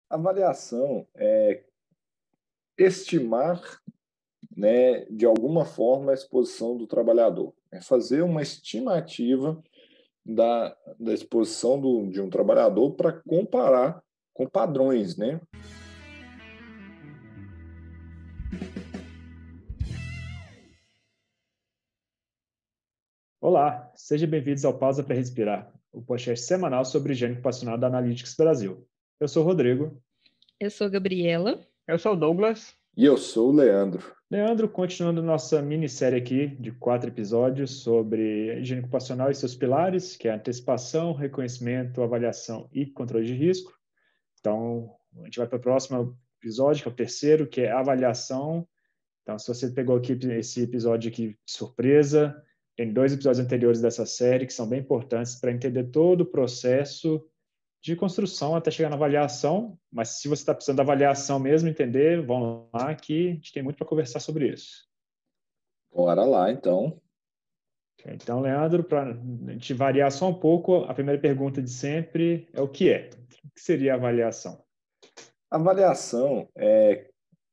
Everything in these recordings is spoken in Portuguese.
Avaliação é estimar, né, de alguma forma, a exposição do trabalhador. É fazer uma estimativa da exposição de um trabalhador para comparar com padrões, né? Olá, sejam bem-vindos ao Pausa para Respirar, o podcast semanal sobre higiene ocupacional da Analytics Brasil. Eu sou o Rodrigo. Eu sou Gabriela. Eu sou o Douglas. E eu sou o Leandro. Leandro, continuando nossa minissérie aqui de 4 episódios sobre higiene ocupacional e seus pilares, que é antecipação, reconhecimento, avaliação e controle de risco. Então, a gente vai para o próximo episódio, que é o terceiro, que é avaliação. Então, se você pegou aqui esse episódio aqui de surpresa, tem 2 episódios anteriores dessa série que são bem importantes para entender todo o processo de construção até chegar na avaliação. Mas se você está precisando da avaliação mesmo, entender, vão lá que a gente tem muito para conversar sobre isso. Bora lá, então. Então, Leandro, para a gente variar só um pouco, a primeira pergunta de sempre é o que é? O que seria a avaliação? Avaliação é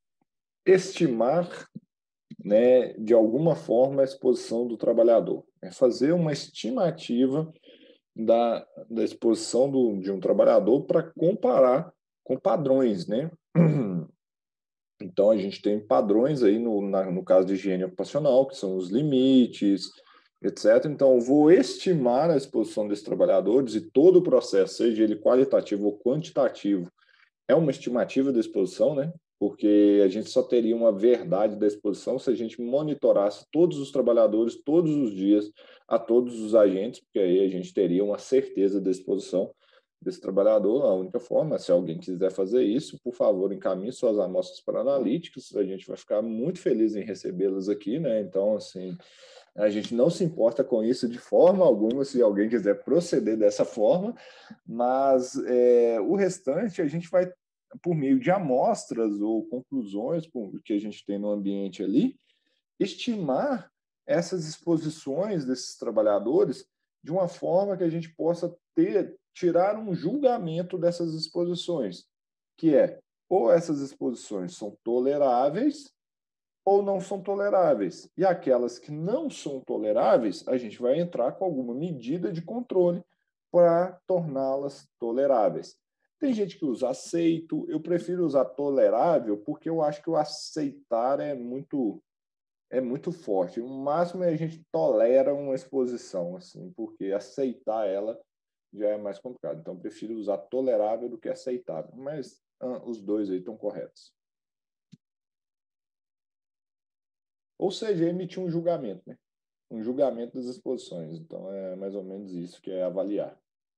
estimar, né, de alguma forma, a exposição do trabalhador. É fazer uma estimativa da exposição de um trabalhador para comparar com padrões, né? Então, a gente tem padrões aí no caso de higiene ocupacional, que são os limites, etc. Então, eu vou estimar a exposição desses trabalhadores e todo o processo, seja ele qualitativo ou quantitativo, é uma estimativa da exposição, né? Porque a gente só teria uma verdade da exposição se a gente monitorasse todos os trabalhadores, todos os dias, a todos os agentes, porque aí a gente teria uma certeza da exposição desse trabalhador. A única forma, se alguém quiser fazer isso, por favor, encaminhe suas amostras para analíticos, a gente vai ficar muito feliz em recebê-las aqui, né? Então, assim, a gente não se importa com isso de forma alguma, se alguém quiser proceder dessa forma, mas o restante a gente vai, por meio de amostras ou conclusões que a gente tem no ambiente ali, estimar essas exposições desses trabalhadores de uma forma que a gente possa tirar um julgamento dessas exposições, que é ou essas exposições são toleráveis ou não são toleráveis. E aquelas que não são toleráveis, a gente vai entrar com alguma medida de controle para torná-las toleráveis. Tem gente que usa aceito, eu prefiro usar tolerável porque eu acho que o aceitar é muito forte. O máximo é a gente tolera uma exposição, assim, porque aceitar ela já é mais complicado. Então, eu prefiro usar tolerável do que aceitável. Mas os dois aí estão corretos. Ou seja, emitir um julgamento, né? Um julgamento das exposições. Então, é mais ou menos isso que é avaliar.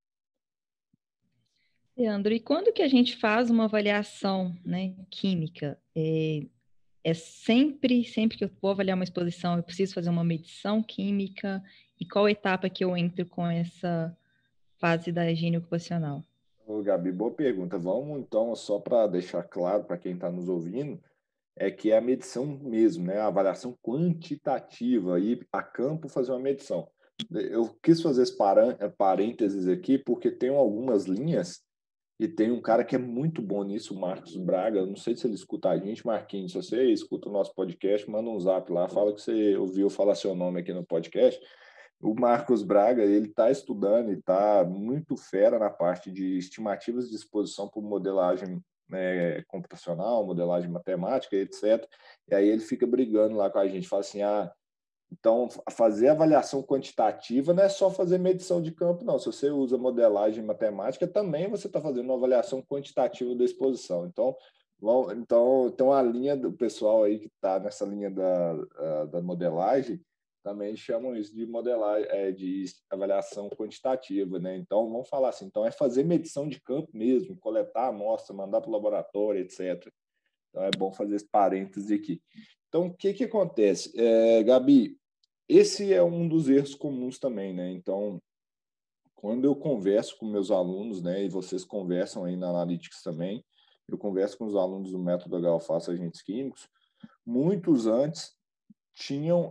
Leandro, e quando que a gente faz uma avaliação, né, química? É sempre que eu vou avaliar uma exposição, eu preciso fazer uma medição química? E qual etapa que eu entro com essa fase da higiene ocupacional? Ô, Gabi, boa pergunta. Vamos, então, só para deixar claro para quem está nos ouvindo, é que é a medição mesmo, né? A avaliação quantitativa, ir a campo fazer uma medição. Eu quis fazer esse parênteses aqui porque tem algumas linhas e tem um cara que é muito bom nisso, o Marcos Braga. Eu não sei se ele escuta a gente, Marquinhos. Se você escuta o nosso podcast, manda um zap lá, fala que você ouviu falar seu nome aqui no podcast. O Marcos Braga, ele está estudando e está muito fera na parte de estimativas de exposição por modelagem, né, computacional, modelagem matemática, etc. E aí ele fica brigando lá com a gente, fala assim, então fazer avaliação quantitativa não é só fazer medição de campo, não. Se você usa modelagem matemática, também você está fazendo uma avaliação quantitativa da exposição. Então tem uma linha do pessoal aí que está nessa linha da modelagem, também chamam isso de modelagem, de avaliação quantitativa, né? Então, vamos falar assim, então é fazer medição de campo mesmo, coletar a amostra, mandar para o laboratório, etc. Então, é bom fazer esse parênteses aqui. Então, o que acontece? Gabi, esse é um dos erros comuns também, né? Então, quando eu converso com meus alunos, né, e vocês conversam aí na Analytics também, eu converso com os alunos do método HALFAS Agentes Químicos, muitos antes tinham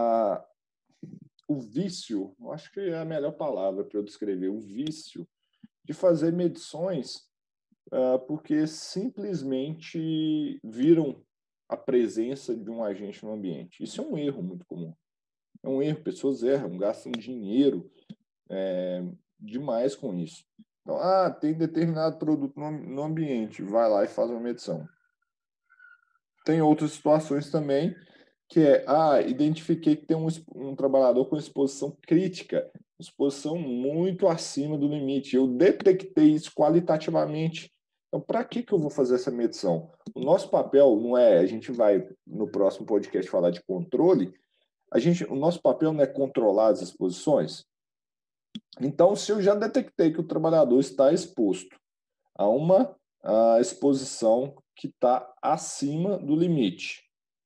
o vício, acho que é a melhor palavra para eu descrever, o vício de fazer medições porque simplesmente viram a presença de um agente no ambiente. Isso é um erro muito comum. É um erro, pessoas erram, gastam dinheiro demais com isso. Então, tem determinado produto no ambiente, vai lá e faz uma medição. Tem outras situações também, que identifiquei que tem um trabalhador com exposição crítica, exposição muito acima do limite. Eu detectei isso qualitativamente. Então, para que eu vou fazer essa medição? O nosso papel não é, a gente vai no próximo podcast falar de controle, o nosso papel não é controlar as exposições. Então, se eu já detectei que o trabalhador está exposto a uma exposição que está acima do limite,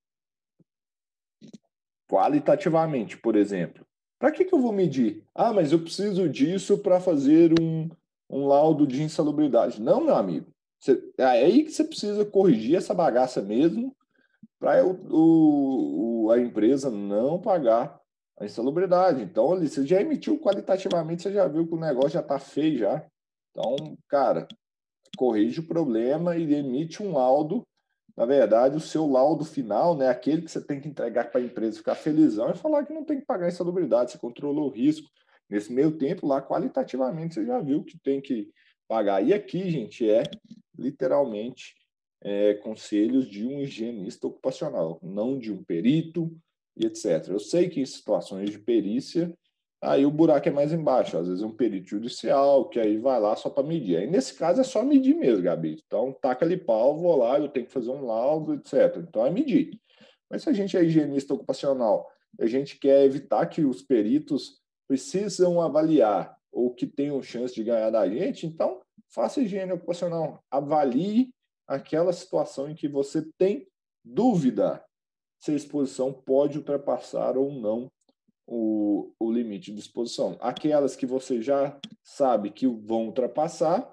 qualitativamente, por exemplo, para que eu vou medir? Mas eu preciso disso para fazer um laudo de insalubridade. Não, meu amigo. É aí que você precisa corrigir essa bagaça mesmo para a empresa não pagar a insalubridade. Então, ali, você já emitiu qualitativamente, você já viu que o negócio já está feio já. Então, cara, corrige o problema e emite um laudo. Na verdade, o seu laudo final, né, aquele que você tem que entregar para a empresa ficar felizão, é falar que não tem que pagar a insalubridade, você controlou o risco. Nesse meio tempo, lá, qualitativamente, você já viu que tem que pagar. E aqui, gente, literalmente conselhos de um higienista ocupacional, não de um perito e etc. Eu sei que em situações de perícia, aí o buraco é mais embaixo. Às vezes é um perito judicial, que aí vai lá só para medir. Aí, nesse caso, é só medir mesmo, Gabi. Então, taca ali pau, vou lá, eu tenho que fazer um laudo, etc. Então, é medir. Mas se a gente é higienista ocupacional, a gente quer evitar que os peritos precisam avaliar ou que tenham chance de ganhar da gente, então, faça higiene ocupacional. Avalie aquela situação em que você tem dúvida se a exposição pode ultrapassar ou não o limite de exposição. Aquelas que você já sabe que vão ultrapassar,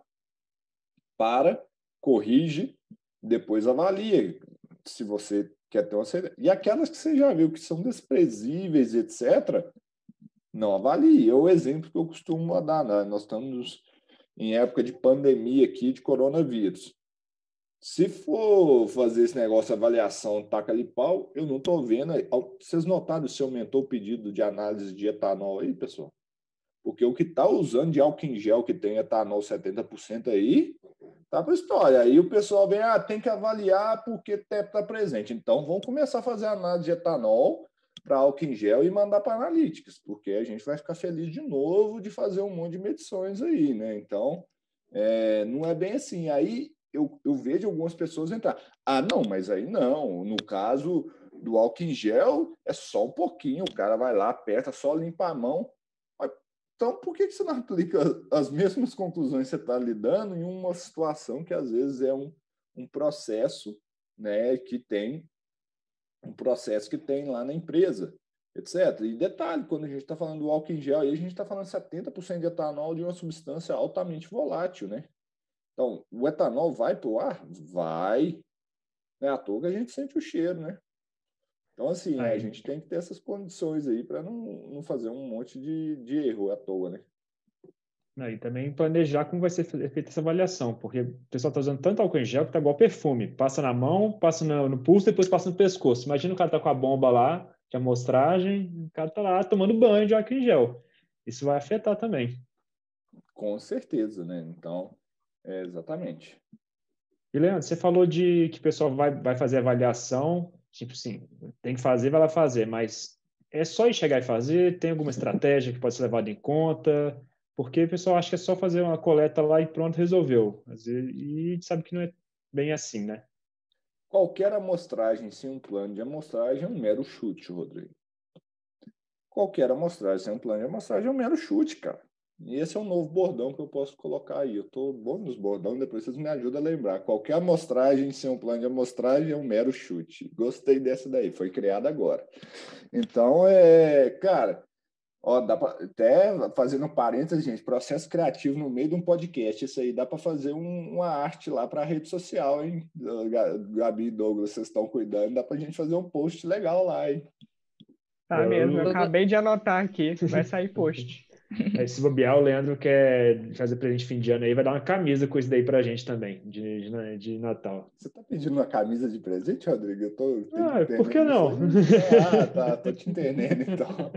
corrige, depois avalia se você quer ter uma saída. E aquelas que você já viu que são desprezíveis, etc., não avalie. É o exemplo que eu costumo dar, né? Nós estamos em época de pandemia aqui de coronavírus. Se for fazer esse negócio de avaliação, taca ali pau, eu não estou vendo. Vocês notaram se aumentou o pedido de análise de etanol aí, pessoal? Porque o que está usando de álcool em gel que tem etanol 70% aí, tá para história. Aí o pessoal vem, tem que avaliar porque TEP está presente. Então vamos começar a fazer análise de etanol para álcool em gel e mandar para analíticas, porque a gente vai ficar feliz de novo de fazer um monte de medições aí, né? Então, não é bem assim. Aí eu vejo algumas pessoas entrar. Não, mas aí não. No caso do álcool em gel, é só um pouquinho. O cara vai lá, aperta, só limpa a mão. Então, por que você não aplica as mesmas conclusões que você está lidando em uma situação que, às vezes, é um processo, né, que tem lá na empresa, etc. E detalhe, quando a gente está falando do álcool em gel, aí a gente está falando 70% de etanol de uma substância altamente volátil, né? Então, o etanol vai para o ar? Vai. Não é à toa que a gente sente o cheiro, né? Então, assim, a gente tem que ter essas condições aí para não fazer um monte de erro à toa, né? E também planejar como vai ser feita essa avaliação, porque o pessoal está usando tanto álcool em gel que tá igual perfume. Passa na mão, passa no pulso, depois passa no pescoço. Imagina o cara tá com a bomba lá, de amostragem, o cara tá lá tomando banho de álcool em gel. Isso vai afetar também. Com certeza, né? Então, exatamente. E, Leandro, você falou de que o pessoal vai fazer avaliação, tipo assim, tem que fazer, vai lá fazer, mas é só ir chegar e fazer? Tem alguma estratégia que pode ser levada em conta? Porque o pessoal acha que é só fazer uma coleta lá e pronto, resolveu. E sabe que não é bem assim, né? Qualquer amostragem sem um plano de amostragem é um mero chute, Rodrigo. Qualquer amostragem sem um plano de amostragem é um mero chute, cara. E esse é um novo bordão que eu posso colocar aí. Eu estou bom nos bordões, depois vocês me ajudam a lembrar. Qualquer amostragem sem um plano de amostragem é um mero chute. Gostei dessa daí, foi criada agora. Então, cara, dá pra, até fazendo parênteses, gente, processo criativo no meio de um podcast. Isso aí dá para fazer uma arte lá para a rede social, hein? Gabi e Douglas, vocês estão cuidando, dá para a gente fazer um post legal lá, hein? Tá mesmo, eu acabei de anotar aqui, vai sair post. Se bobear, o Leandro quer fazer presente de fim de ano aí, vai dar uma camisa com isso daí pra gente também, de Natal. Você tá pedindo uma camisa de presente, Rodrigo? Eu tô Por que entendendo isso não? aí. Tá, tô te entendendo então.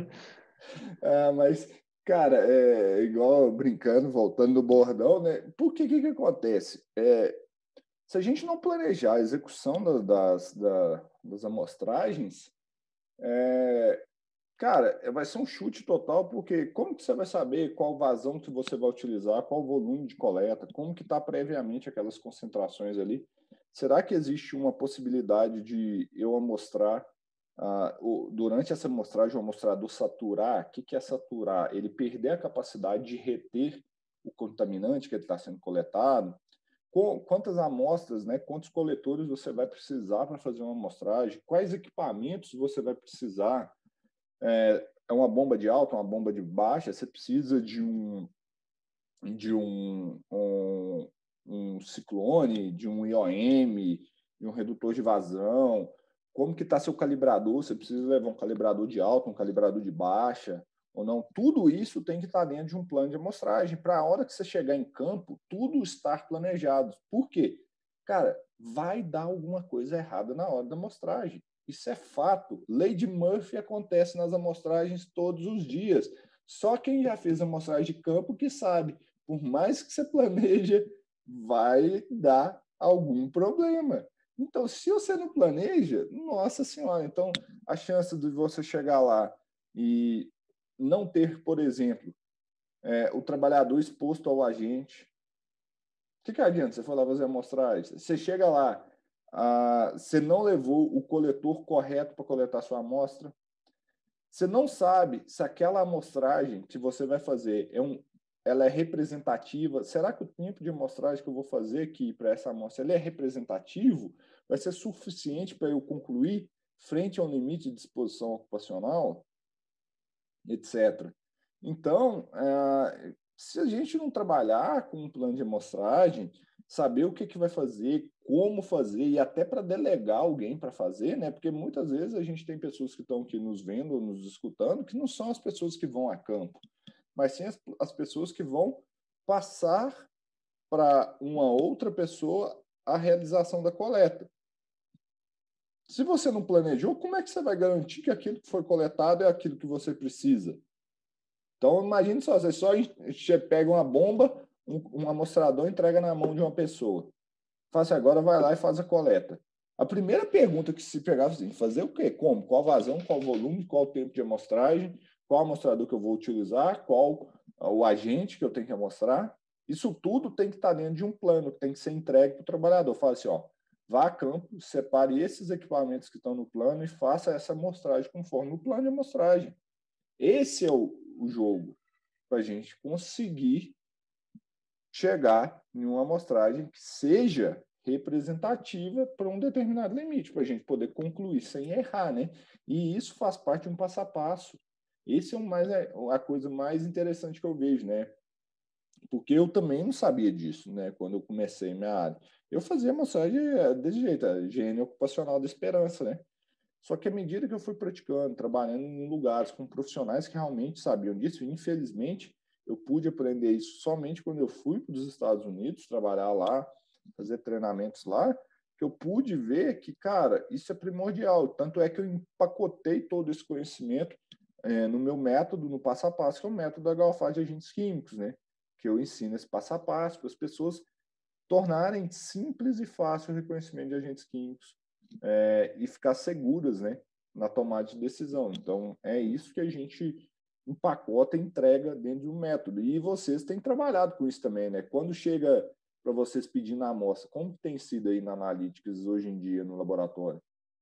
Mas, cara, igual brincando, voltando no bordão, né? Por que acontece? Se a gente não planejar a execução das amostragens, cara, vai ser um chute total, porque como que você vai saber qual vazão que você vai utilizar, qual volume de coleta, como que está previamente aquelas concentrações ali? Será que existe uma possibilidade de eu amostrar, durante essa amostragem, o amostrador saturar? O que é saturar? Ele perder a capacidade de reter o contaminante que ele está sendo coletado? Quantas amostras, né, quantos coletores você vai precisar para fazer uma amostragem? Quais equipamentos você vai precisar? É uma bomba de alta, uma bomba de baixa? Você precisa de um ciclone, de um IOM, de um redutor de vazão? Como que está seu calibrador? Você precisa levar um calibrador de alta, um calibrador de baixa ou não? Tudo isso tem que estar dentro de um plano de amostragem para a hora que você chegar em campo, tudo estar planejado. Por quê? Cara, vai dar alguma coisa errada na hora da amostragem. Isso é fato. Lei de Murphy acontece nas amostragens todos os dias. Só quem já fez amostragem de campo que sabe. Por mais que você planeja, vai dar algum problema. Então, se você não planeja, nossa senhora, então a chance de você chegar lá e não ter, por exemplo, o trabalhador exposto ao agente. O que adianta você for lá fazer amostragem? Você chega lá, você não levou o coletor correto para coletar sua amostra. Você não sabe se aquela amostragem que você vai fazer ela é representativa. Será que o tempo de amostragem que eu vou fazer aqui para essa amostra ele é representativo? Vai ser suficiente para eu concluir frente ao limite de exposição ocupacional, etc. Então, se a gente não trabalhar com um plano de amostragem, saber o que vai fazer, como fazer, e até para delegar alguém para fazer, né? Porque muitas vezes a gente tem pessoas que estão aqui nos vendo, nos escutando, que não são as pessoas que vão a campo, mas sim as pessoas que vão passar para uma outra pessoa a realização da coleta. Se você não planejou, como é que você vai garantir que aquilo que foi coletado é aquilo que você precisa? Então, imagine só, você pega uma bomba, um amostrador, entrega na mão de uma pessoa. Faz agora, vai lá e faz a coleta. A primeira pergunta que se pegava assim, fazer o quê? Como? Qual vazão, qual volume, qual o tempo de amostragem, qual amostrador que eu vou utilizar, qual o agente que eu tenho que amostrar. Isso tudo tem que estar dentro de um plano, que tem que ser entregue para o trabalhador. Fala assim, ó, vá a campo, separe esses equipamentos que estão no plano e faça essa amostragem conforme o plano de amostragem. Esse é o jogo, para a gente conseguir chegar em uma amostragem que seja representativa para um determinado limite, para a gente poder concluir sem errar, né? E isso faz parte de um passo a passo. Esse é a coisa mais interessante que eu vejo, né? Porque eu também não sabia disso, né? Quando eu comecei minha área. Eu fazia amostragem desse jeito, a higiene ocupacional da esperança, né? Só que à medida que eu fui praticando, trabalhando em lugares com profissionais que realmente sabiam disso, infelizmente, eu pude aprender isso somente quando eu fui para os Estados Unidos, trabalhar lá, fazer treinamentos lá, que eu pude ver que, cara, isso é primordial. Tanto é que eu empacotei todo esse conhecimento no meu método, no passo a passo, que é o método da galfagem de agentes químicos, né? Que eu ensino esse passo a passo para as pessoas tornarem simples e fácil o reconhecimento de agentes químicos e ficar seguras, né, na tomada de decisão. Então, é isso que a gente empacota e entrega dentro de um método. E vocês têm trabalhado com isso também, né? Quando chega para vocês pedindo a amostra, como tem sido aí na Analytics hoje em dia no laboratório?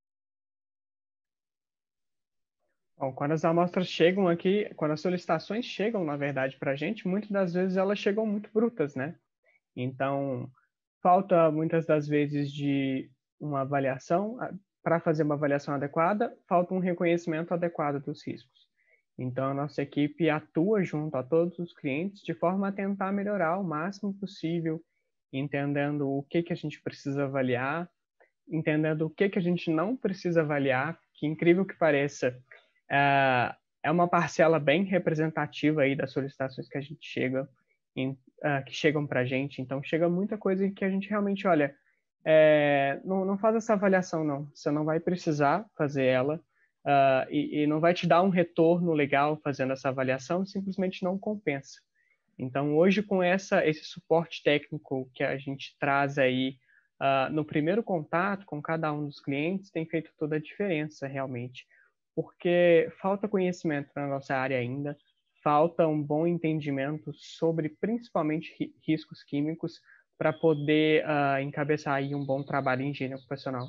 Bom, quando as amostras chegam aqui, quando as solicitações chegam, na verdade, para a gente, muitas das vezes elas chegam muito brutas, né? Então, falta muitas das vezes de uma avaliação, para fazer uma avaliação adequada, falta um reconhecimento adequado dos riscos. Então, a nossa equipe atua junto a todos os clientes de forma a tentar melhorar o máximo possível, entendendo o que a gente precisa avaliar, entendendo o que a gente não precisa avaliar, que incrível que pareça, é uma parcela bem representativa aí das solicitações que a gente que chegam para a gente. Então, chega muita coisa que a gente realmente, olha, não faz essa avaliação, não. Você não vai precisar fazer ela e não vai te dar um retorno legal fazendo essa avaliação, simplesmente não compensa. Então, hoje, com esse suporte técnico que a gente traz aí no primeiro contato com cada um dos clientes, tem feito toda a diferença, realmente. Porque falta conhecimento na nossa área ainda, falta um bom entendimento sobre, principalmente, riscos químicos para poder encabeçar aí um bom trabalho em higiene ocupacional.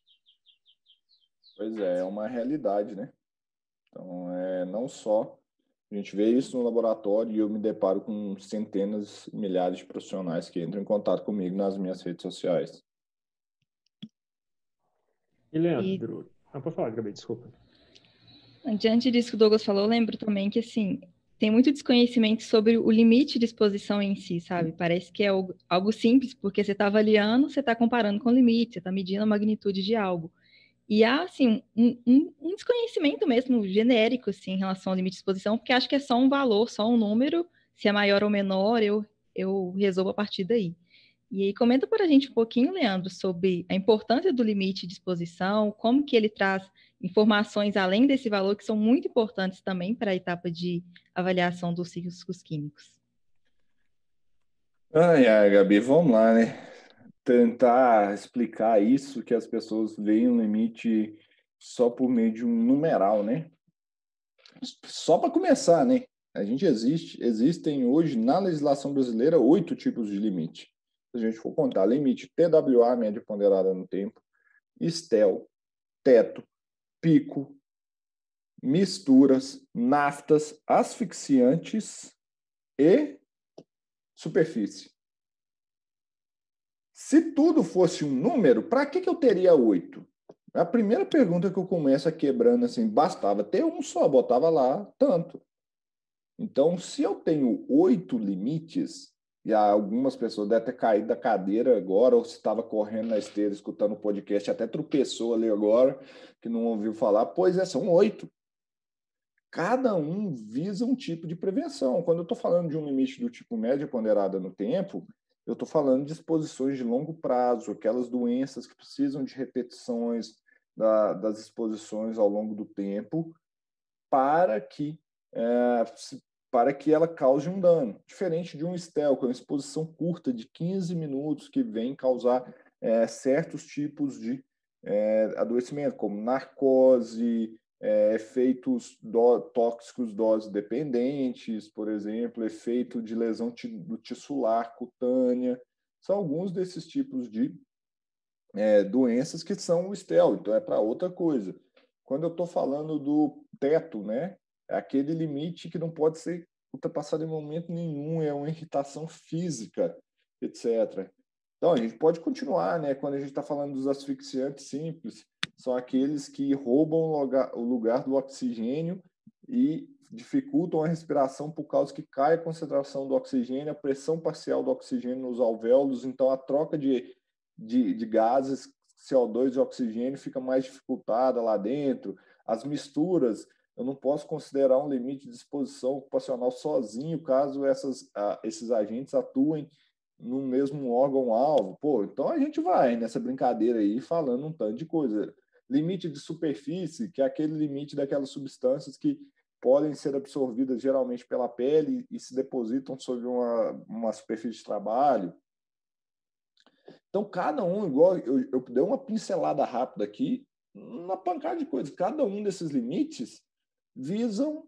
Pois é uma realidade, né? Então, não só a gente vê isso no laboratório e eu me deparo com centenas, milhares de profissionais que entram em contato comigo nas minhas redes sociais. E Leandro, pode falar, Gabi, desculpa. Diante disso que o Douglas falou, eu lembro também que, assim, tem muito desconhecimento sobre o limite de exposição em si, sabe? Parece que é algo simples, porque você está avaliando, você está comparando com o limite, você está medindo a magnitude de algo. E há, assim, um desconhecimento mesmo genérico, assim, em relação ao limite de exposição, porque acho que é só um valor, só um número, se é maior ou menor, eu resolvo a partir daí. E aí, comenta para a gente um pouquinho, Leandro, sobre a importância do limite de exposição, como que ele traz informações além desse valor, que são muito importantes também para a etapa de avaliação dos riscos químicos. Ai, Gabi, vamos lá, né? Tentar explicar isso, que as pessoas veem um limite só por meio de um numeral, né? Só para começar, né? Existem hoje na legislação brasileira 8 tipos de limite. Se a gente for contar, limite TWA, média ponderada no tempo, STEL, teto, pico, misturas, naftas, asfixiantes e superfície. Se tudo fosse um número, para que eu teria 8? A primeira pergunta que eu começo quebrando assim, bastava ter um só, botava lá tanto. Então, se eu tenho 8 limites, e algumas pessoas devem ter caído da cadeira agora, ou se estava correndo na esteira, escutando o podcast, até tropeçou ali agora, que não ouviu falar, pois são 8. Cada um visa um tipo de prevenção. Quando eu estou falando de um limite do tipo média ponderada no tempo, eu estou falando de exposições de longo prazo, aquelas doenças que precisam de repetições das exposições ao longo do tempo para que ela cause um dano. Diferente de um STEL, que é uma exposição curta de 15 minutos, que vem causar certos tipos de adoecimento, como narcose, efeitos tóxicos dose dependentes, por exemplo, efeito de lesão do tissular cutânea. São alguns desses tipos de doenças que são o STEL, então é para outra coisa. Quando eu estou falando do teto, né, é aquele limite que não pode ser ultrapassado em momento nenhum, é uma irritação física, etc. Então, a gente pode continuar, né? Quando a gente está falando dos asfixiantes simples, são aqueles que roubam o lugar do oxigênio e dificultam a respiração por causa que cai a concentração do oxigênio, a pressão parcial do oxigênio nos alvéolos, então a troca de gases, CO2 e oxigênio, fica mais dificultada lá dentro. As misturas, eu não posso considerar um limite de exposição ocupacional sozinho, caso esses agentes atuem no mesmo órgão-alvo. Pô, então a gente vai nessa brincadeira aí falando um tanto de coisa. Limite de superfície, que é aquele limite daquelas substâncias que podem ser absorvidas geralmente pela pele e se depositam sobre uma superfície de trabalho. Então, cada um, igual eu dei uma pincelada rápida aqui, uma pancada de coisas. Cada um desses limites visam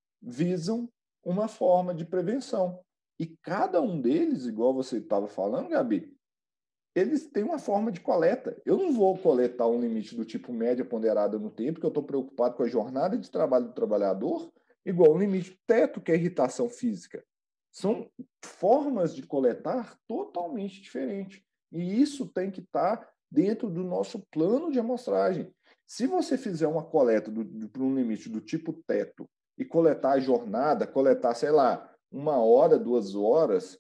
uma forma de prevenção. E cada um deles, igual você estava falando, Gabi, eles têm uma forma de coleta. Eu não vou coletar um limite do tipo média ponderada no tempo, porque eu estou preocupado com a jornada de trabalho do trabalhador, igual o limite teto, que é irritação física. São formas de coletar totalmente diferentes. E isso tem que estar dentro do nosso plano de amostragem. Se você fizer uma coleta para um limite do tipo teto e coletar a jornada, coletar, sei lá, 1 hora, 2 horas,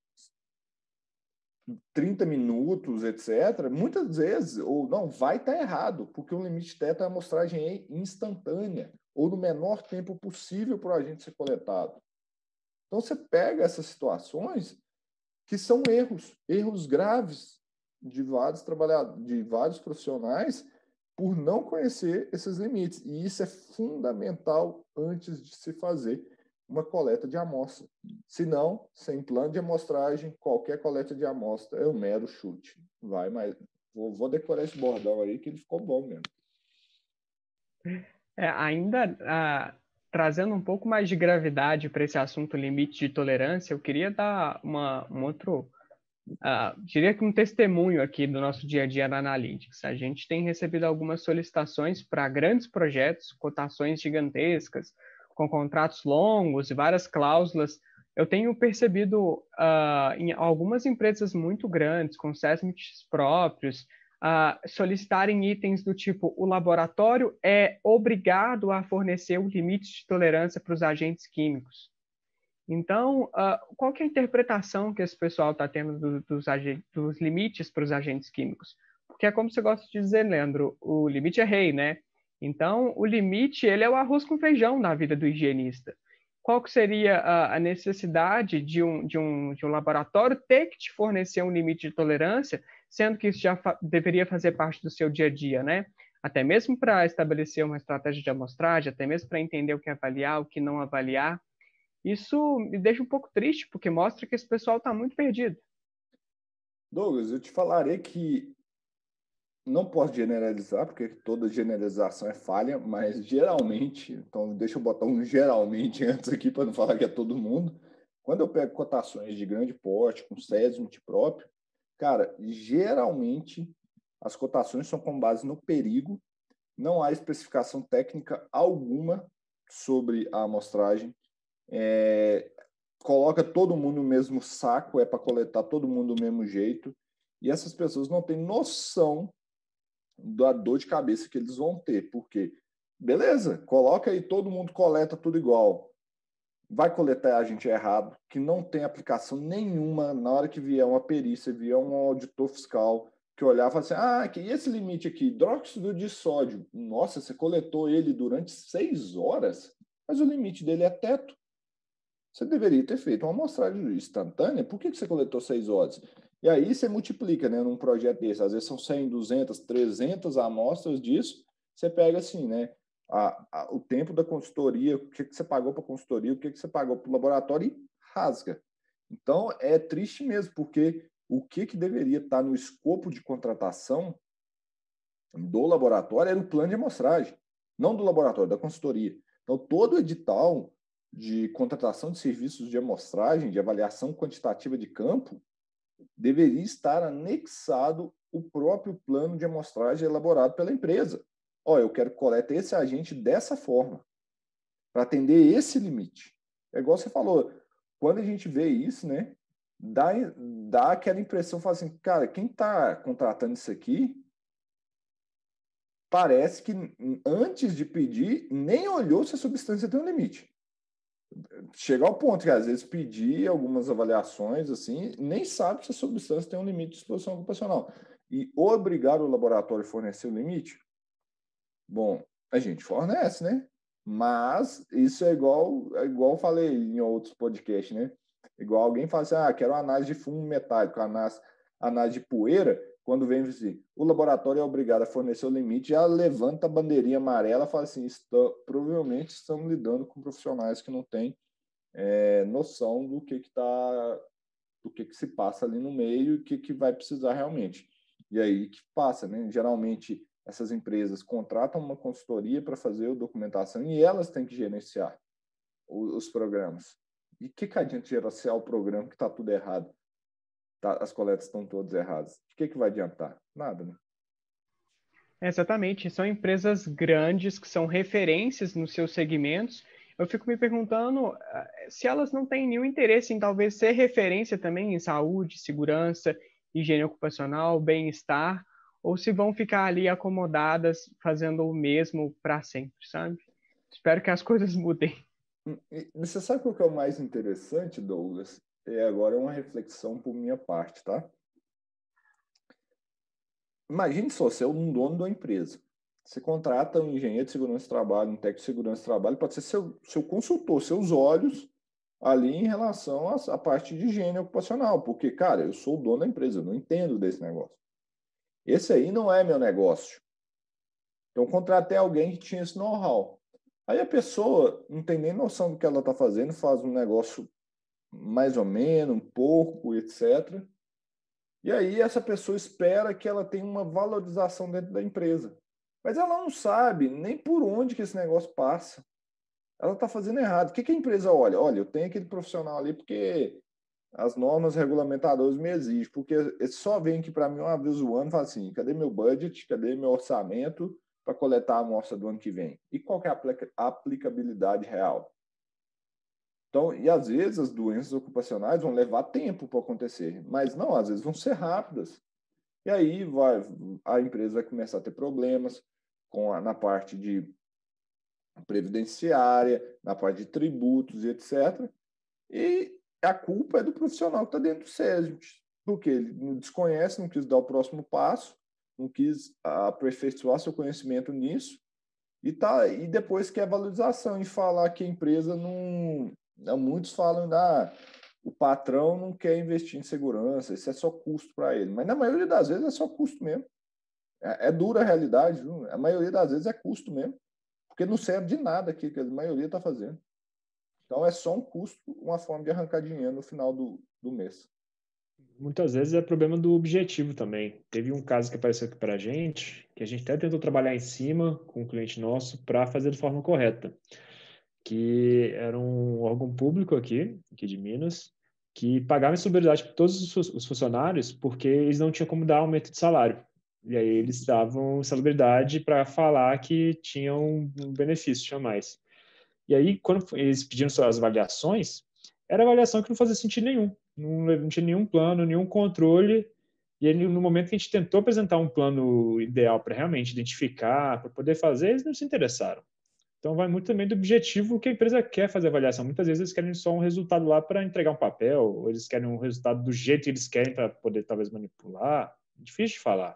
30 minutos, etc., muitas vezes, ou não, vai estar errado, porque o limite teto é a amostragem instantânea. ou no menor tempo possível para o agente ser coletado. Então, você pega essas situações que são erros graves de vários trabalhadores, de vários profissionais, por não conhecer esses limites. E isso é fundamental antes de se fazer uma coleta de amostra. Se não, sem plano de amostragem, qualquer coleta de amostra é um mero chute. Vai, mas vou decorar esse bordão aí, que ele ficou bom mesmo. Trazendo um pouco mais de gravidade para esse assunto limite de tolerância, eu queria dar diria que um testemunho aqui do nosso dia a dia na Analytics. A gente tem recebido algumas solicitações para grandes projetos, cotações gigantescas, com contratos longos e várias cláusulas. Eu tenho percebido em algumas empresas muito grandes, com CESMITs próprios, solicitarem itens do tipo: o laboratório é obrigado a fornecer o limite de tolerância para os agentes químicos. Então, qual que é a interpretação que esse pessoal está tendo dos limites para os agentes químicos? Porque é como você gosta de dizer, Leandro, o limite é rei, né? Então, o limite, ele é o arroz com feijão na vida do higienista. Qual que seria a necessidade de um laboratório ter que te fornecer um limite de tolerância, sendo que isso já deveria fazer parte do seu dia a dia, né? Até mesmo para estabelecer uma estratégia de amostragem, até mesmo para entender o que avaliar, o que não avaliar. Isso me deixa um pouco triste, porque mostra que esse pessoal está muito perdido. Douglas, eu te falarei que não posso generalizar, porque toda generalização é falha, mas geralmente, então deixa eu botar um geralmente antes aqui para não falar que é todo mundo. Quando eu pego cotações de grande porte, com SESMIT próprio, cara, geralmente as cotações são com base no perigo, não há especificação técnica alguma sobre a amostragem. Coloca todo mundo no mesmo saco, é para coletar todo mundo do mesmo jeito, e essas pessoas não têm noção da dor de cabeça que eles vão ter, porque, beleza, coloca aí, todo mundo coleta tudo igual, vai coletar agente errado, que não tem aplicação nenhuma na hora que vier uma perícia, vier um auditor fiscal, que olhar e falar assim, e esse limite aqui, hidróxido de sódio, nossa, você coletou ele durante 6 horas, mas o limite dele é teto. Você deveria ter feito uma amostragem instantânea. Por que você coletou 6 horas? E aí você multiplica, né, num projeto desse. Às vezes são 100, 200, 300 amostras disso. Você pega assim, né, o tempo da consultoria, o que você pagou para a consultoria, o que você pagou para o laboratório e rasga. Então, é triste mesmo, porque o que deveria estar no escopo de contratação do laboratório era o plano de amostragem, não do laboratório, da consultoria. Então, todo edital de contratação de serviços de amostragem, de avaliação quantitativa de campo, deveria estar anexado o próprio plano de amostragem elaborado pela empresa. Eu quero que colete esse agente dessa forma, para atender esse limite. É igual você falou, quando a gente vê isso, né, dá aquela impressão, fala assim, cara, quem está contratando isso aqui, parece que antes de pedir, nem olhou se a substância tem um limite. Chega ao ponto que às vezes pedir algumas avaliações assim, nem sabe se a substância tem um limite de exposição ocupacional. E obrigar o laboratório a fornecer o limite, bom, a gente fornece, né? Mas isso é igual eu falei em outros podcasts, né? Igual alguém fala assim, quero análise de fumo metálico, análise de poeira, quando vem assim, o laboratório é obrigado a fornecer o limite, já levanta a bandeirinha amarela e fala assim, provavelmente estamos lidando com profissionais que não têm noção do que se passa ali no meio e o que vai precisar realmente. E aí que passa, né? Geralmente essas empresas contratam uma consultoria para fazer a documentação e elas têm que gerenciar os programas. E que adianta gerenciar o programa que está tudo errado? As coletas estão todas erradas. O que vai adiantar? Nada, né? Exatamente. São empresas grandes que são referências nos seus segmentos. Eu fico me perguntando se elas não têm nenhum interesse em talvez ser referência também em saúde, segurança, higiene ocupacional, bem-estar, ou se vão ficar ali acomodadas fazendo o mesmo para sempre, sabe? Espero que as coisas mudem. Você sabe o que é o mais interessante, Douglas? Agora é uma reflexão por minha parte, tá? Imagine só, você é um dono da empresa. Você contrata um engenheiro de segurança do trabalho, um técnico de segurança do trabalho, pode ser seu consultor, seus olhos ali em relação à parte de higiene ocupacional, porque, cara, eu sou o dono da empresa, eu não entendo desse negócio. Esse aí não é meu negócio. Então, contratei alguém que tinha esse know-how. Aí a pessoa não tem nem noção do que ela está fazendo, faz um negócio mais ou menos, um pouco, etc. E aí essa pessoa espera que ela tenha uma valorização dentro da empresa. Mas ela não sabe nem por onde que esse negócio passa. Ela está fazendo errado. O que que a empresa olha? Olha, eu tenho aquele profissional ali porque as normas regulamentadoras me exigem, porque eles só vêm aqui para mim uma vez o ano e falam assim, cadê meu budget, cadê meu orçamento para coletar a amostra do ano que vem? E qual que é a aplicabilidade real? Então, e às vezes as doenças ocupacionais vão levar tempo para acontecer, mas não, às vezes vão ser rápidas. E aí a empresa vai começar a ter problemas na parte de previdenciária, na parte de tributos e etc. E a culpa é do profissional que está dentro do SESMIT, porque ele não desconhece, não quis dar o próximo passo, não quis aperfeiçoar seu conhecimento nisso, e depois quer valorização e falar que a empresa não. Muitos falam o patrão não quer investir em segurança, isso é só custo para ele. Mas na maioria das vezes é só custo mesmo. É dura a realidade, viu? A maioria das vezes é custo mesmo, porque não serve de nada aquilo que a maioria está fazendo. Então é só um custo, uma forma de arrancar dinheiro no final do mês. Muitas vezes é problema do objetivo também. Teve um caso que apareceu aqui para a gente, que a gente até tentou trabalhar em cima com um cliente nosso para fazer de forma correta, que era um órgão público aqui de Minas, que pagava insalubridade para todos os funcionários porque eles não tinham como dar aumento de salário. E aí eles davam insalubridade para falar que tinham um benefício a mais. E aí, quando eles pediram suas avaliações, era avaliação que não fazia sentido nenhum. Não tinha nenhum plano, nenhum controle. E aí, no momento que a gente tentou apresentar um plano ideal para realmente identificar, para poder fazer, eles não se interessaram. Então, vai muito também do objetivo que a empresa quer fazer a avaliação. Muitas vezes eles querem só um resultado lá para entregar um papel, ou eles querem um resultado do jeito que eles querem para poder, talvez, manipular. É difícil de falar.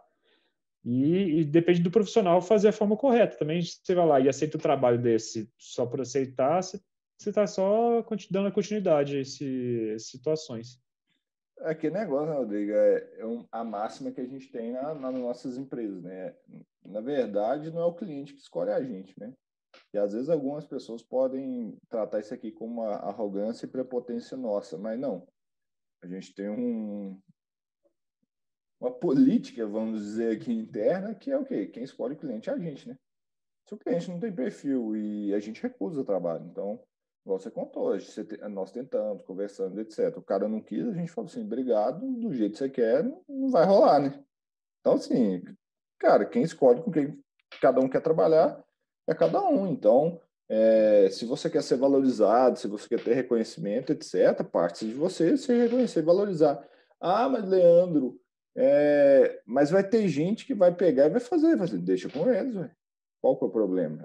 E depende do profissional fazer a forma correta. Também você vai lá e aceita o trabalho desse só por aceitar, você está só dando continuidade a essas situações. É que negócio, né, Rodrigo? A máxima que a gente tem nas nossas empresas, né? Na verdade, não é o cliente que escolhe a gente, né? E às vezes algumas pessoas podem tratar isso aqui como uma arrogância e prepotência nossa, mas não. A gente tem uma política, vamos dizer aqui interna, que é o quê? Quem escolhe o cliente é a gente, né? Se o cliente não tem perfil e a gente recusa o trabalho, então, igual você contou, nós tentamos, conversando, etc. O cara não quis, a gente falou assim, obrigado, do jeito que você quer, não vai rolar, né? Então, assim, cara, quem escolhe com quem cada um quer trabalhar é cada um. Então, se você quer ser valorizado, se você quer ter reconhecimento, etc., parte de você se reconhecer e valorizar. Ah, mas Leandro, mas vai ter gente que vai pegar e vai fazer, deixa com eles, velho. Qual que é o problema?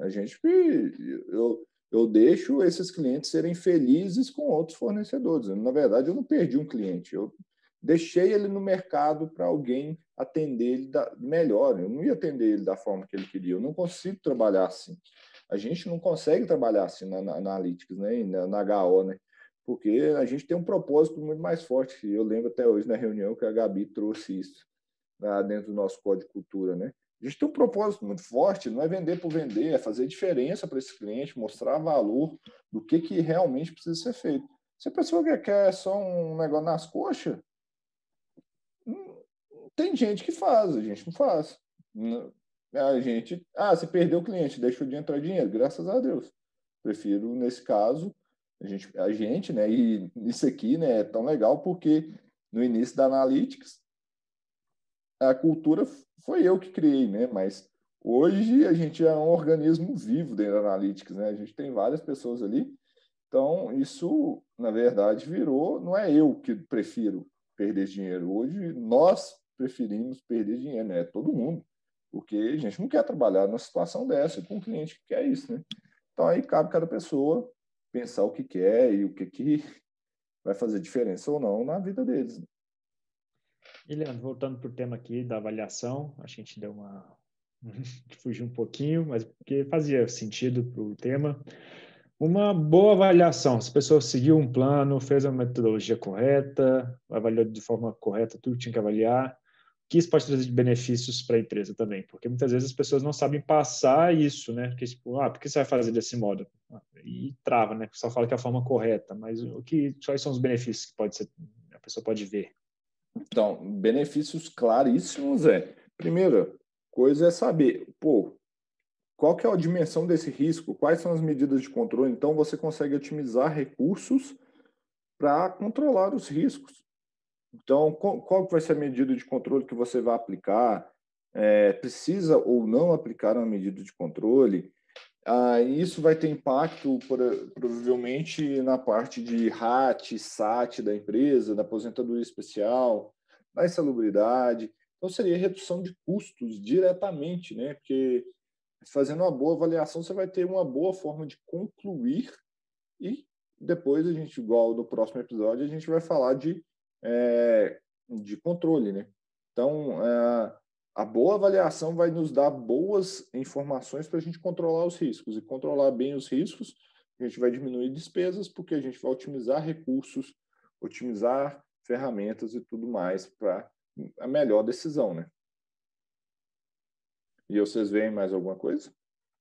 Eu deixo esses clientes serem felizes com outros fornecedores. Na verdade, eu não perdi um cliente, eu deixei ele no mercado para alguém atender ele melhor. Eu não ia atender ele da forma que ele queria. Eu não consigo trabalhar assim. A gente não consegue trabalhar assim na Analytics, né? Na HO, né? Porque a gente tem um propósito muito mais forte. Eu lembro até hoje na reunião que a Gabi trouxe isso dentro do nosso código de cultura, né? A gente tem um propósito muito forte, não é vender por vender, é fazer diferença para esse cliente, mostrar valor do que realmente precisa ser feito. Se a pessoa quer só um negócio nas coxas, tem gente que faz, a gente não faz. A gente, você perdeu o cliente, deixou de entrar dinheiro, graças a Deus. Prefiro, nesse caso, a gente, né? E isso aqui, né, é tão legal porque no início da Analytics, a cultura foi eu que criei, né? Mas hoje a gente é um organismo vivo dentro da Analytics, né? A gente tem várias pessoas ali. Então, isso, na verdade, não é eu que prefiro perder dinheiro. Hoje, nós preferimos perder dinheiro, né? Todo mundo. Porque a gente não quer trabalhar numa situação dessa com um cliente que quer isso, né? Então, aí cabe cada pessoa pensar o que quer e o que vai fazer diferença ou não na vida deles, né? E, Leandro, voltando para o tema aqui da avaliação, acho que a gente deu Fugir um pouquinho, mas porque fazia sentido para o tema. Uma boa avaliação. Se a pessoa seguiu um plano, fez a metodologia correta, avaliou de forma correta tudo que tinha que avaliar, que isso pode trazer de benefícios para a empresa também, porque muitas vezes as pessoas não sabem passar isso, né? Porque, tipo, por que você vai fazer desse modo? E trava, né? Só fala que é a forma correta, mas quais são os benefícios que a pessoa pode ver? Então, benefícios claríssimos primeira coisa é saber, qual que é a dimensão desse risco, quais são as medidas de controle, então você consegue otimizar recursos para controlar os riscos. Então, qual que vai ser a medida de controle que você vai aplicar? Precisa ou não aplicar uma medida de controle? Isso vai ter impacto, provavelmente, na parte de RAT, SAT da empresa, da aposentadoria especial, da insalubridade. Então, seria redução de custos diretamente, né? Porque fazendo uma boa avaliação, você vai ter uma boa forma de concluir e depois a gente, igual no próximo episódio, a gente vai falar de controle, né? Então, a boa avaliação vai nos dar boas informações para a gente controlar os riscos. E controlar bem os riscos, a gente vai diminuir despesas, porque a gente vai otimizar recursos, otimizar ferramentas e tudo mais para a melhor decisão, né? E vocês veem mais alguma coisa?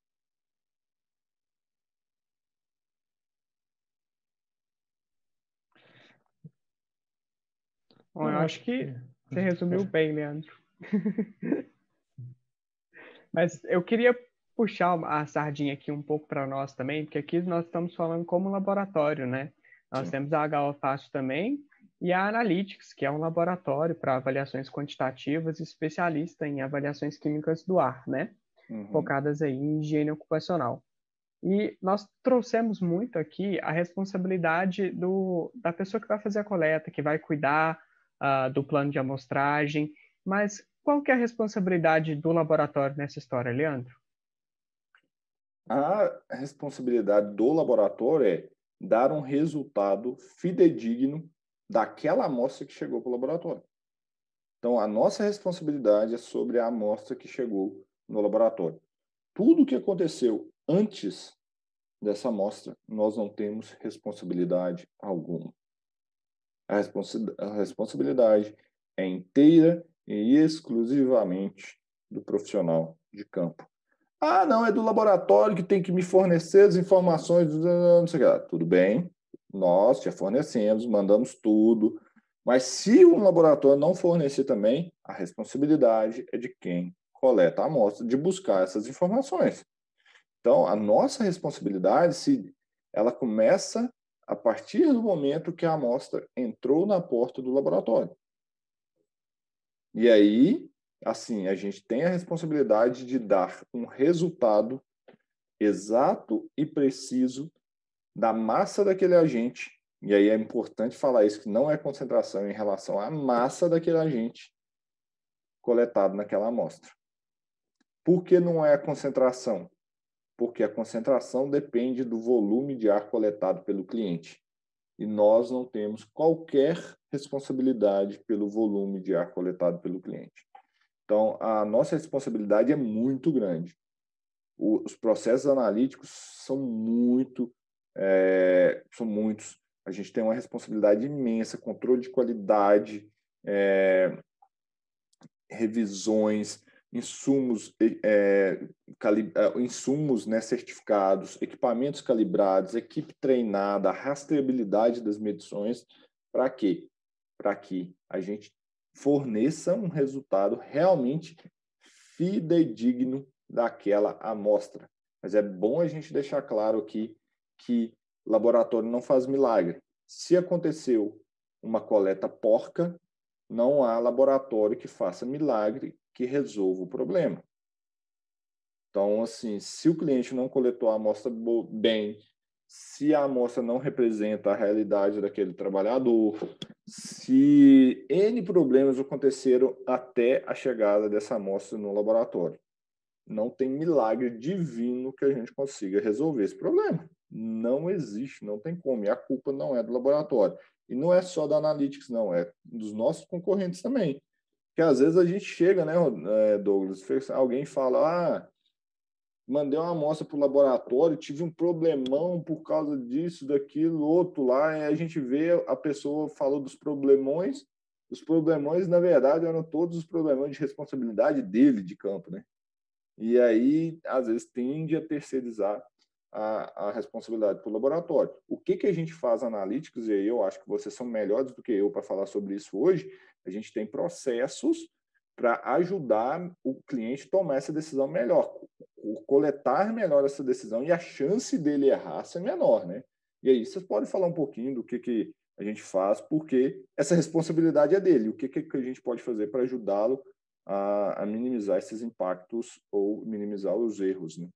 Bom, eu acho que você resumiu bem, Leandro. Mas eu queria puxar a sardinha aqui um pouco para nós também, porque aqui nós estamos falando como laboratório, né? Nós Sim. temos a HO Fácil também e a Analytics, que é um laboratório para avaliações quantitativas e especialista em avaliações químicas do ar, né? Focadas aí em higiene ocupacional. E nós trouxemos muito aqui a responsabilidade da pessoa que vai fazer a coleta, que vai cuidar do plano de amostragem, mas qual que é a responsabilidade do laboratório nessa história, Leandro? A responsabilidade do laboratório é dar um resultado fidedigno daquela amostra que chegou para o laboratório. Então, a nossa responsabilidade é sobre a amostra que chegou no laboratório. Tudo o que aconteceu antes dessa amostra, nós não temos responsabilidade alguma. A responsabilidade é inteira e exclusivamente do profissional de campo. Não, é do laboratório que tem que me fornecer as informações, não sei o que. Tudo bem, nós já fornecemos, mandamos tudo, mas se o laboratório não fornecer também, a responsabilidade é de quem coleta a amostra, de buscar essas informações. Então, a nossa responsabilidade, ela começa a partir do momento que a amostra entrou na porta do laboratório. E aí, assim, a gente tem a responsabilidade de dar um resultado exato e preciso da massa daquele agente. E aí é importante falar isso, que não é concentração em relação à massa daquele agente coletado naquela amostra. Por que não é a concentração? Porque a concentração depende do volume de ar coletado pelo cliente. E nós não temos qualquer responsabilidade pelo volume de ar coletado pelo cliente. Então, a nossa responsabilidade é muito grande. Os processos analíticos são muitos. A gente tem uma responsabilidade imensa, controle de qualidade, revisões, insumos, insumos, né, certificados, equipamentos calibrados, equipe treinada, rastreabilidade das medições. Para quê? Para que a gente forneça um resultado realmente fidedigno daquela amostra. Mas é bom a gente deixar claro aqui que laboratório não faz milagre. Se aconteceu uma coleta porca, não há laboratório que faça milagre que resolva o problema. Então, assim, se o cliente não coletou a amostra bem, se a amostra não representa a realidade daquele trabalhador, se N problemas aconteceram até a chegada dessa amostra no laboratório, não tem milagre divino que a gente consiga resolver esse problema. Não existe, não tem como. E a culpa não é do laboratório. E não é só da Analytics, não, é dos nossos concorrentes também. que às vezes a gente chega, né, Douglas, alguém fala, mandei uma amostra para o laboratório, tive um problemão por causa disso, daquilo, outro lá, e a gente vê a pessoa falou dos problemões, os problemões, na verdade, eram todos os problemões de responsabilidade dele de campo, né? E aí, às vezes, tende a terceirizar a responsabilidade para o laboratório. O que a gente faz analíticos, e aí eu acho que vocês são melhores do que eu para falar sobre isso hoje, a gente tem processos para ajudar o cliente a tomar essa decisão melhor, coletar melhor essa decisão e a chance dele errar ser menor, né? E aí vocês podem falar um pouquinho do que a gente faz, porque essa responsabilidade é dele, o que a gente pode fazer para ajudá-lo a minimizar esses impactos ou minimizar os erros, né?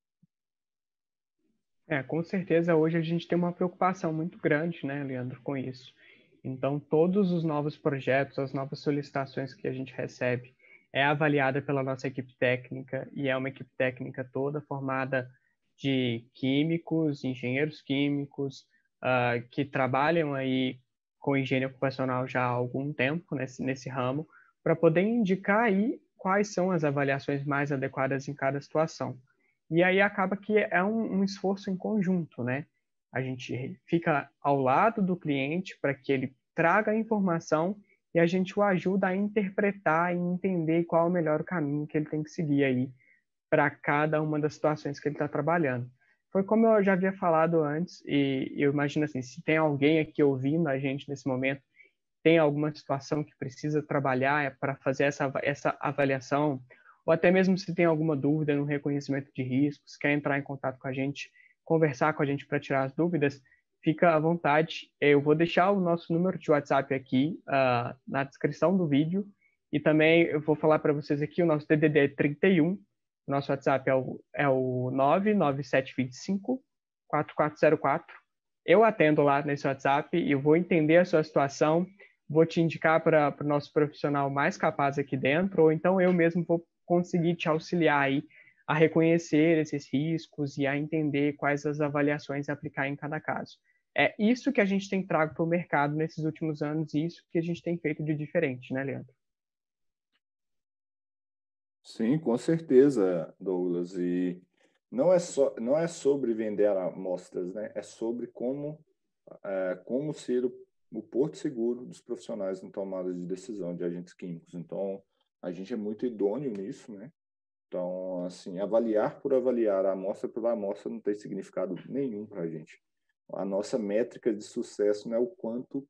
Com certeza hoje a gente tem uma preocupação muito grande, né, Leandro, com isso. Então, todos os novos projetos, as novas solicitações que a gente recebe é avaliada pela nossa equipe técnica e é uma equipe técnica toda formada de químicos, engenheiros químicos, que trabalham aí com higiene ocupacional já há algum tempo nesse ramo, para poder indicar aí quais são as avaliações mais adequadas em cada situação. E aí acaba que é um esforço em conjunto, né? A gente fica ao lado do cliente para que ele traga a informação e a gente o ajuda a interpretar e entender qual é o melhor caminho que ele tem que seguir aí para cada uma das situações que ele está trabalhando. Foi como eu já havia falado antes, e eu imagino assim, se tem alguém aqui ouvindo a gente nesse momento, tem alguma situação que precisa trabalhar para fazer essa avaliação, ou até mesmo se tem alguma dúvida no reconhecimento de riscos, quer entrar em contato com a gente, conversar com a gente para tirar as dúvidas, fica à vontade. Eu vou deixar o nosso número de WhatsApp aqui na descrição do vídeo, e também eu vou falar para vocês aqui, o nosso DDD é 31, o nosso WhatsApp é o 99725 4404. Eu atendo lá nesse WhatsApp e eu vou entender a sua situação, vou te indicar para o nosso profissional mais capaz aqui dentro, ou então eu mesmo vou conseguir te auxiliar aí a reconhecer esses riscos e a entender quais as avaliações a aplicar em cada caso. É isso que a gente tem trago para o mercado nesses últimos anos e isso que a gente tem feito de diferente, né, Leandro? Sim, com certeza, Douglas. E não é sobre vender amostras, né? É sobre como ser o porto seguro dos profissionais na tomada de decisão de agentes químicos. Então, a gente é muito idôneo nisso, né? Então, assim, avaliar por avaliar, a amostra por amostra não tem significado nenhum para a gente. A nossa métrica de sucesso não é o quanto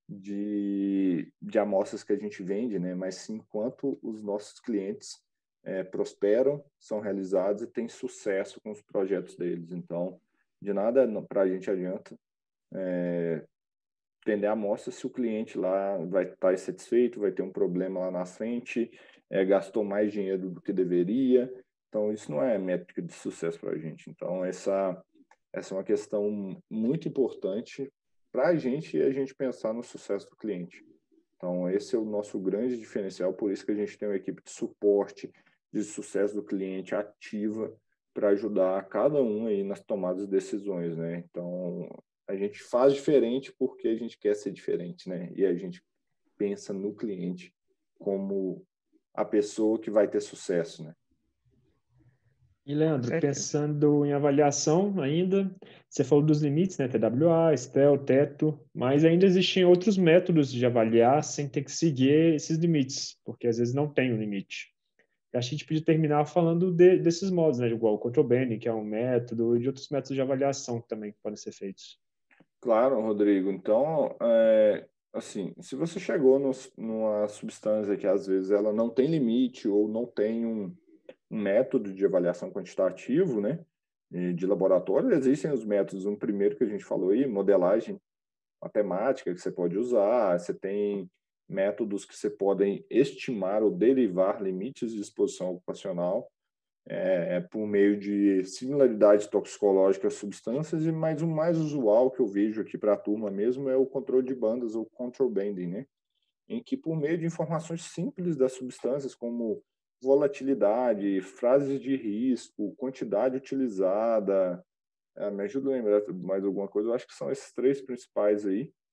de amostras que a gente vende, né? Mas sim quanto os nossos clientes prosperam, são realizados e têm sucesso com os projetos deles. Então, de nada para a gente adianta vender a amostra se o cliente lá vai estar insatisfeito, vai ter um problema lá na frente, gastou mais dinheiro do que deveria. Então, isso não é métrica de sucesso para a gente. Então, essa é uma questão muito importante para a gente e a gente pensar no sucesso do cliente. Então, esse é o nosso grande diferencial, por isso que a gente tem uma equipe de suporte, de sucesso do cliente ativa para ajudar cada um aí nas tomadas de decisões, né? Então, a gente faz diferente porque a gente quer ser diferente, né? E a gente pensa no cliente como a pessoa que vai ter sucesso, né? E, Leandro, pensando em avaliação ainda, você falou dos limites, né? TWA, STEL, teto, mas ainda existem outros métodos de avaliar sem ter que seguir esses limites, porque às vezes não tem um limite. Acho que a gente podia terminar falando desses modos, né? Igual o control banding, que é um método, e de outros métodos de avaliação também que podem ser feitos. Claro, Rodrigo. Então, assim, se você chegou numa substância que às vezes ela não tem limite ou não tem um método de avaliação quantitativo, né, de laboratório, existem os métodos. Um primeiro que a gente falou aí, modelagem matemática que você pode usar, você tem métodos que você podem estimar ou derivar limites de exposição ocupacional por meio de similaridade toxicológica às substâncias, mas o mais usual que eu vejo aqui para a turma mesmo é o controle de bandas ou control banding, né, em que por meio de informações simples das substâncias, como volatilidade, frases de risco, quantidade utilizada, me ajuda a lembrar mais alguma coisa, eu acho que são esses três principais aí,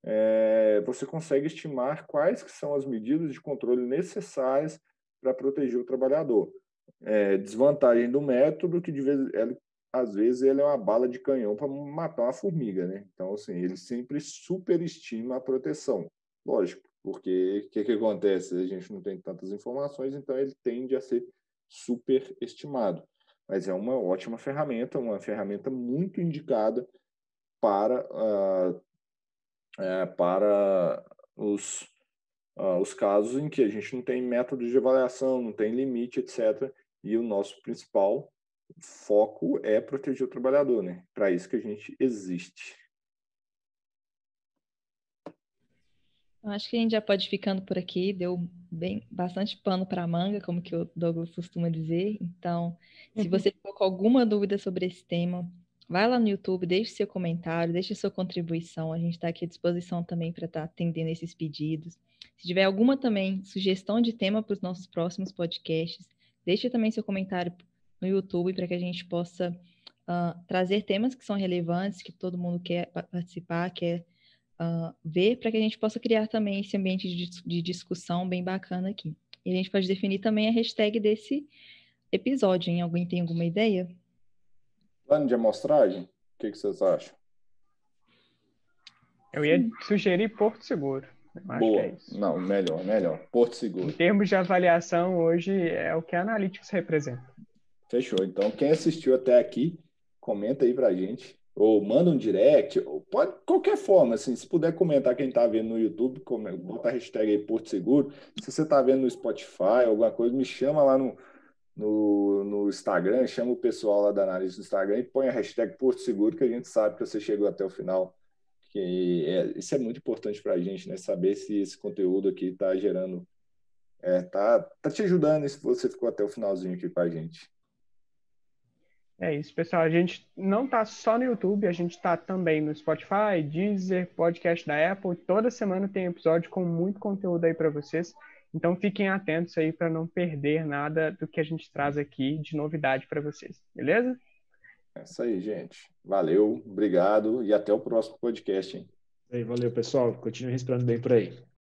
você consegue estimar quais que são as medidas de controle necessárias para proteger o trabalhador. Desvantagem do método que às vezes ele é uma bala de canhão para matar uma formiga, né? Então, assim, ele sempre superestima a proteção. Lógico, porque o que acontece? A gente não tem tantas informações, então ele tende a ser superestimado. Mas é uma ótima ferramenta, uma ferramenta muito indicada para os casos em que a gente não tem método de avaliação, não tem limite, etc. E o nosso principal foco é proteger o trabalhador, né? Para isso que a gente existe. Eu acho que a gente já pode ir ficando por aqui, deu bastante pano para a manga, como que o Douglas costuma dizer. Então, se você ficou com alguma dúvida sobre esse tema, vai lá no YouTube, deixe seu comentário, deixe sua contribuição. A gente está aqui à disposição também para estar atendendo esses pedidos. Se tiver alguma também sugestão de tema para os nossos próximos podcasts, deixe também seu comentário no YouTube para que a gente possa trazer temas que são relevantes, que todo mundo quer participar, quer ver, para que a gente possa criar também esse ambiente de discussão bem bacana aqui. E a gente pode definir também a hashtag desse episódio, hein? Alguém tem alguma ideia? Plano de amostragem? O que vocês acham? Eu ia sugerir Porto Seguro. Acho que é isso. Não, melhor. Porto Seguro. Em termos de avaliação, hoje é o que a Analytics representa. Fechou. Então, quem assistiu até aqui, comenta aí pra gente. Ou manda um direct, ou pode, qualquer forma, assim, se puder comentar quem está vendo no YouTube, bota a hashtag aí Porto Seguro. Se você está vendo no Spotify, alguma coisa, me chama lá no Instagram, chama o pessoal lá da análise do Instagram e põe a hashtag Porto Seguro, que a gente sabe que você chegou até o final. Isso é muito importante para a gente, né? Saber se esse conteúdo aqui está gerando, tá te ajudando, e se você ficou até o finalzinho aqui com a gente. É isso, pessoal. A gente não está só no YouTube, a gente está também no Spotify, Deezer, podcast da Apple. Toda semana tem episódio com muito conteúdo aí para vocês. Então fiquem atentos aí para não perder nada do que a gente traz aqui de novidade para vocês, beleza? É isso aí, gente. Valeu, obrigado e até o próximo podcast, hein? Valeu, pessoal. Continue respirando bem por aí.